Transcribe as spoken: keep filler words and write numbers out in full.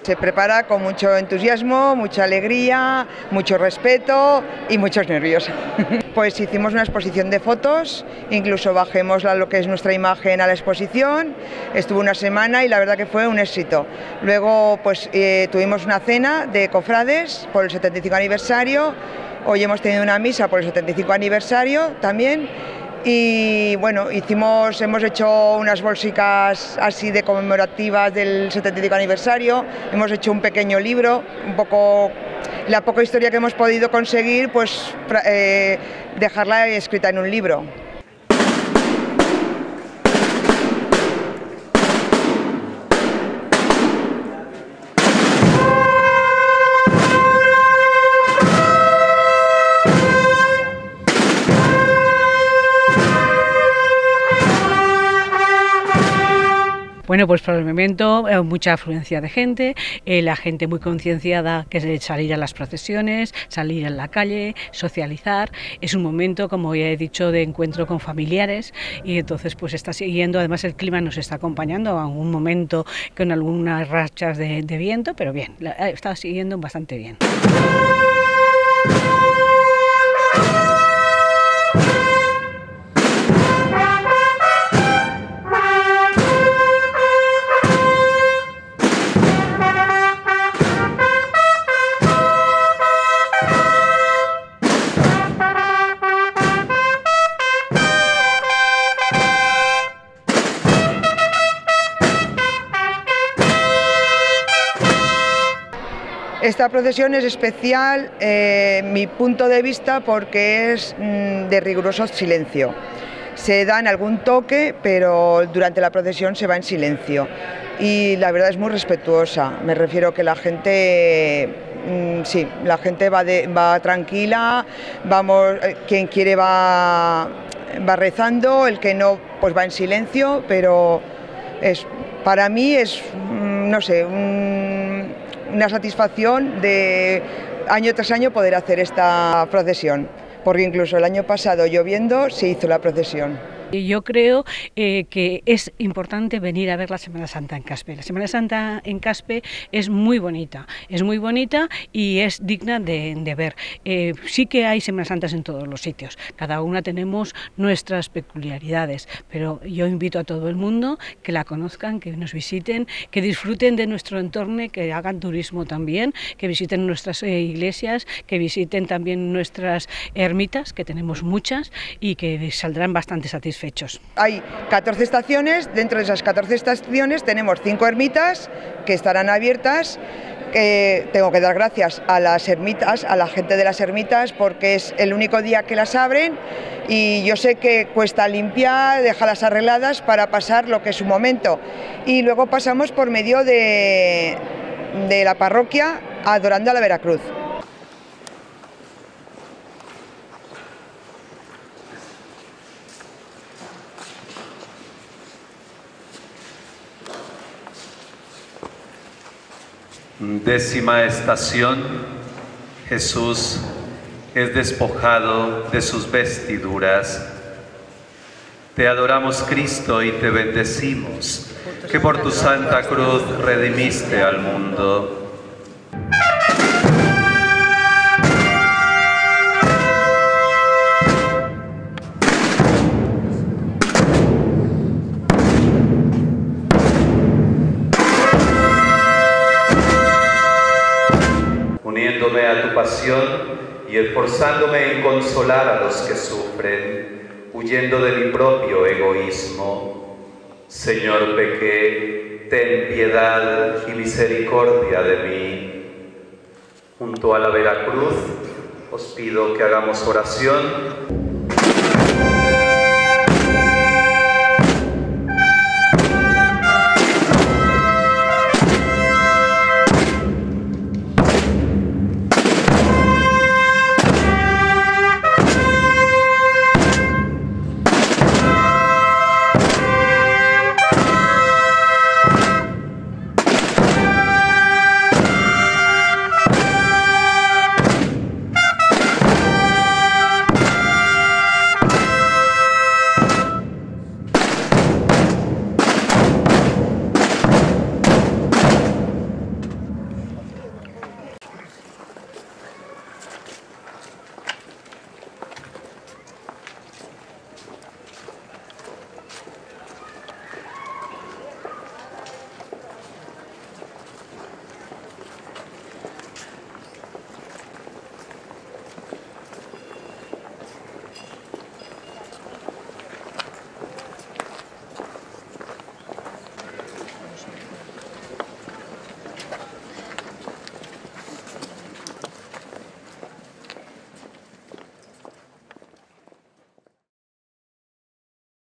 Se prepara con mucho entusiasmo, mucha alegría, mucho respeto y muchos nervios. Pues hicimos una exposición de fotos, incluso bajemos lo que es nuestra imagen a la exposición, estuvo una semana y la verdad que fue un éxito. Luego pues eh, tuvimos una cena de cofrades por el setenta y cinco aniversario, hoy hemos tenido una misa por el setenta y cinco aniversario también. Y bueno, hicimos, hemos hecho unas bolsicas así de conmemorativas del setenta y cinco aniversario, hemos hecho un pequeño libro, un poco la poca historia que hemos podido conseguir, pues eh, dejarla escrita en un libro. Bueno, pues por el momento eh, mucha afluencia de gente, eh, la gente muy concienciada que es salir a las procesiones, salir a la calle, socializar. Es un momento, como ya he dicho, de encuentro con familiares y entonces pues está siguiendo, además el clima nos está acompañando a un momento con algunas rachas de, de viento, pero bien, la, está siguiendo bastante bien. Esta procesión es especial, eh, mi punto de vista, porque es mm, de riguroso silencio. Se dan algún toque, pero durante la procesión se va en silencio. Y la verdad es muy respetuosa, me refiero que la gente, mm, sí, la gente va, de, va tranquila, vamos, quien quiere va, va rezando, el que no pues va en silencio, pero es, para mí es, mm, no sé, un, una satisfacción de año tras año poder hacer esta procesión, porque incluso el año pasado lloviendo se hizo la procesión. Yo creo eh, que es importante venir a ver la Semana Santa en Caspe. La Semana Santa en Caspe es muy bonita, es muy bonita y es digna de, de ver. Eh, sí que hay Semanas Santas en todos los sitios, cada una tenemos nuestras peculiaridades, pero yo invito a todo el mundo que la conozcan, que nos visiten, que disfruten de nuestro entorno, que hagan turismo también, que visiten nuestras eh, iglesias, que visiten también nuestras ermitas, que tenemos muchas y que saldrán bastante satisfechos. Hay catorce estaciones, dentro de esas catorce estaciones tenemos cinco ermitas que estarán abiertas. Eh, tengo que dar gracias a las ermitas, a la gente de las ermitas, porque es el único día que las abren y yo sé que cuesta limpiar, dejarlas arregladas para pasar lo que es un momento. Y luego pasamos por medio de, de la parroquia adorando a la Veracruz. Décima estación, Jesús es despojado de sus vestiduras. Te adoramos, Cristo, y te bendecimos, que por tu santa cruz redimiste al mundo. Uniéndome a tu pasión y esforzándome en consolar a los que sufren, huyendo de mi propio egoísmo. Señor, pequé, ten piedad y misericordia de mí. Junto a la Veracruz, os pido que hagamos oración